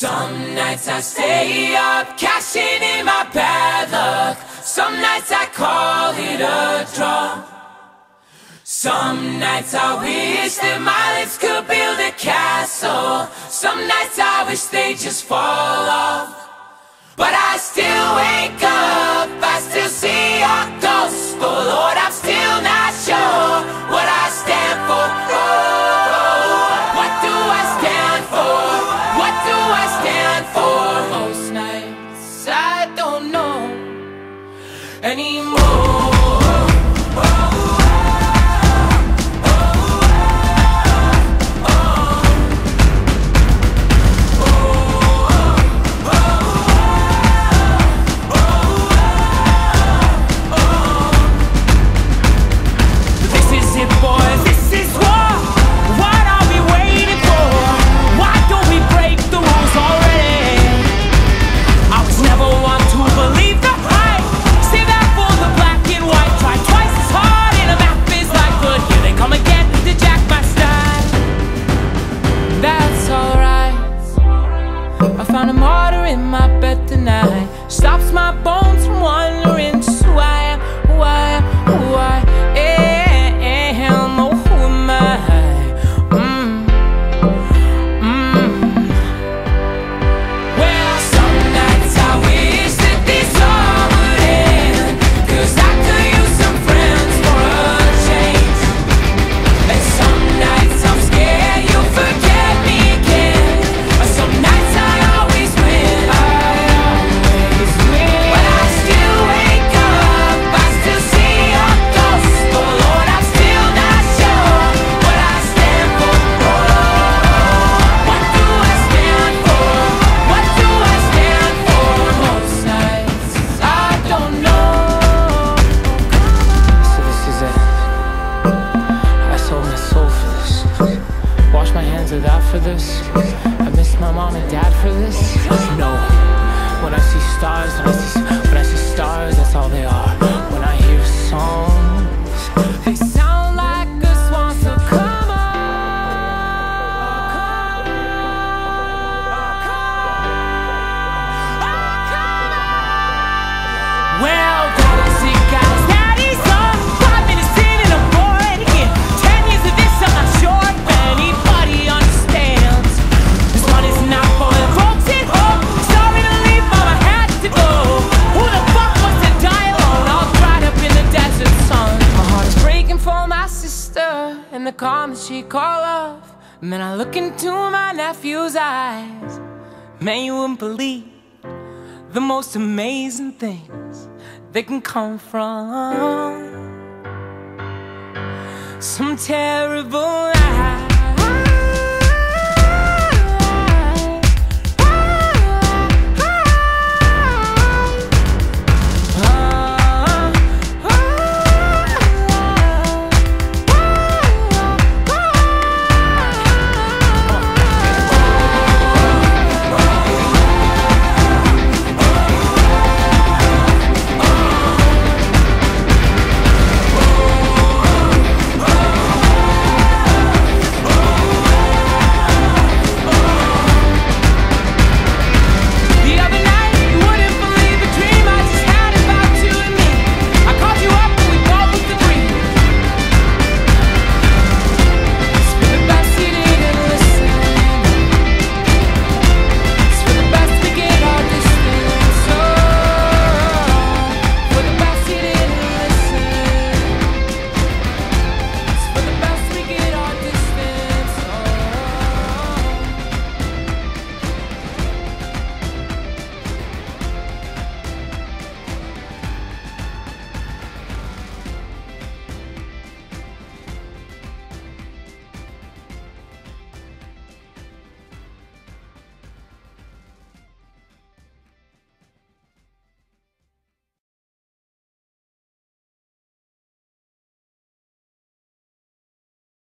Some nights I stay up, cashing in my bad luck. Some nights I call it a draw. Some nights I wish that my lips could build a castle. Some nights I wish they just fall off. But I still wake up, I still see your ghost. Oh Lord, I'm still not sure what I stand for. Oh, what do I stand for? What do I stand for? Most nights I don't know anymore. Found a martyr in my bed tonight. Stops my bones from wandering. Just who I am, who I am, who I am. Oh, who am I? Well, some nights I wish that this all would end, 'cause I could use some friends for a change. And some nights I'm scared you'll forget me again. Some nights I for this. I miss my mom and dad for this. No, when I see stars, when I see stars, that's all they are. When I hear songs, they sound like a swan. So come on, well, those guys, that is all. 5 minutes in and I'm bored again. 10 years of this, I'm not sure if anybody understands. This one is not for the folks at home. Sorry to leave, mama had to go. Who the fuck wants to die alone, all dried up in the desert sun? My heart is breaking for my sister and the calm that she call love. And then I look into my nephew's eyes. Man, you wouldn't believe the most amazing things that can come from some terrible lies.